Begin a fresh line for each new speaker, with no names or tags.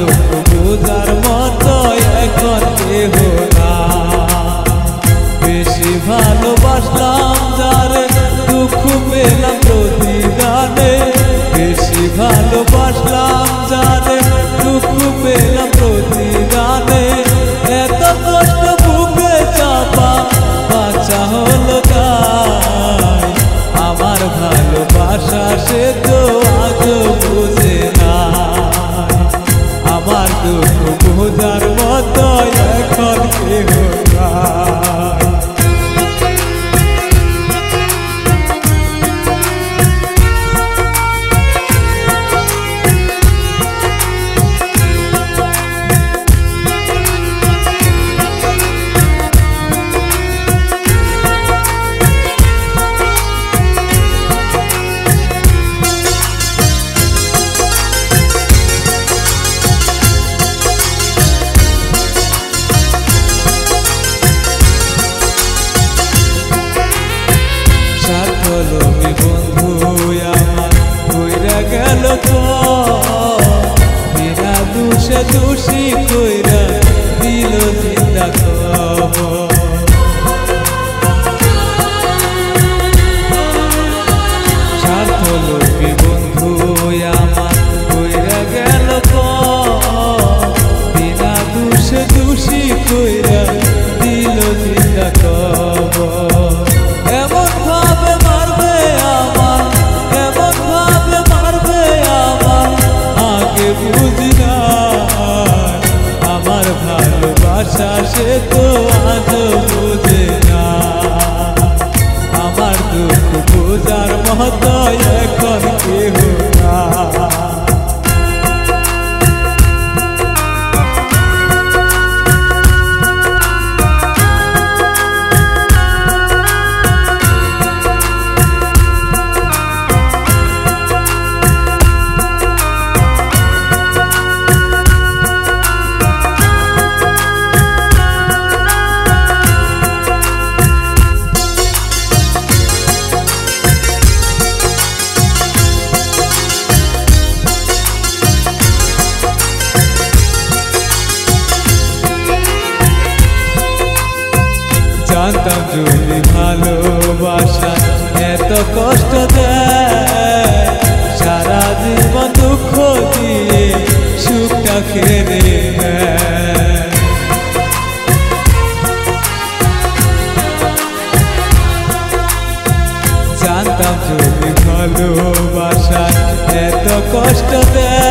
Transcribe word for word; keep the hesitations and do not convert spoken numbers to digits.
দুঃখ বোঝার মতো এখন কেহ না। বেশি ভালোবাসলাম যারে দুঃখ পেলাম প্রতিদানে, বেশি ভালোবাসলাম যারে দুঃখ পেলাম প্রতিদানে। এত কষ্ট বুকে চাপা বাঁচা হলো তাই, আমার ভালোবাসা সে তো আজও বুঝে না। আমার দুঃখ বোঝার মতো এখন কেহ নাই। লোভী বন্ধু আমার কইরা গেল বিনা দোষে দোষী কইরা দিল জিন্দা খবর। স্বার্থ লোভী বন্ধু আমার কইরা গেল বিনা দোষে দোষী কইরা দিল জিন্দা খবর। এমন ভাবে মারবে আমার, এমন ভাবে মারবে আমার, আগে বুঝি না। আমার ভালোবাসা সে তো আজও বুঝে না। আমার দুঃখ বোঝার মতো এখন কেহ না। জানতাম যদি ভালোবাসা এত কষ্ট দেয়, সারা জীবন দুঃখ দিয়ে সুখটা কেড়ে নেয়। জানতাম যদি ভালোবাসা এত কষ্ট দেয়,